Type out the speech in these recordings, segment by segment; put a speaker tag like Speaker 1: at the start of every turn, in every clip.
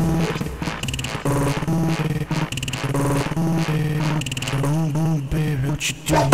Speaker 1: Baby, what you do?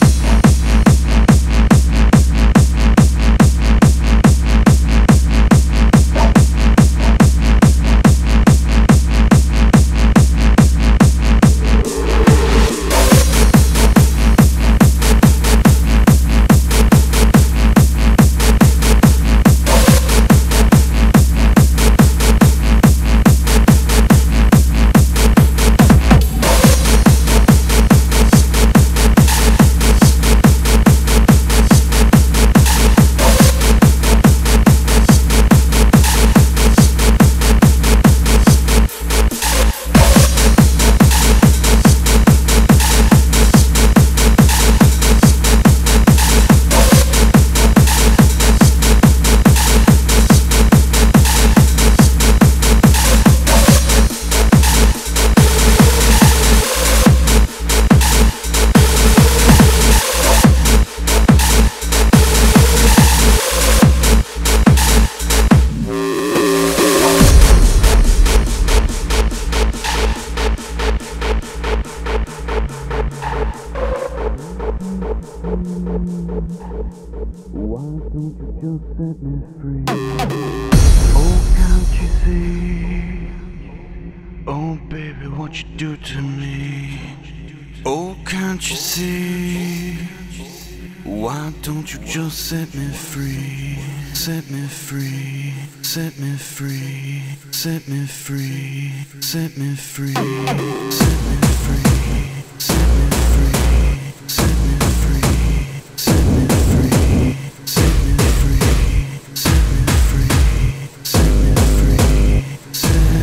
Speaker 1: Why don't you just set me free? Oh, can't you see? Oh, baby, what you do to me? Oh, can't you see? Why don't you just set me free? Set me free, set me free, set me free, set me free, set me free, set me free, set me free, set me free, set me free, set me free, set me free, set me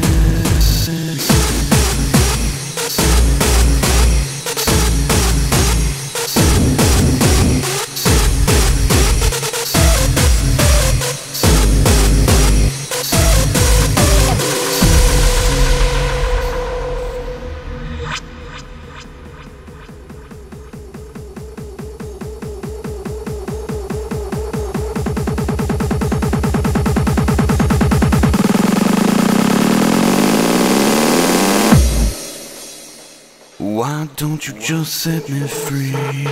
Speaker 1: Why don't you just set me free?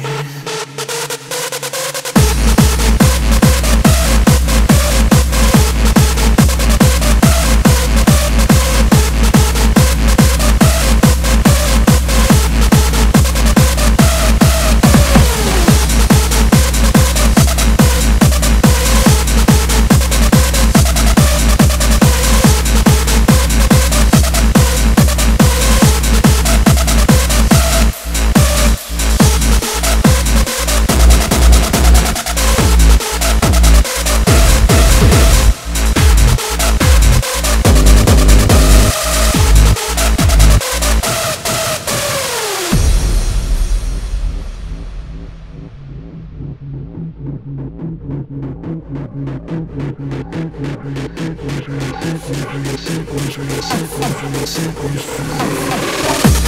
Speaker 1: Set me free.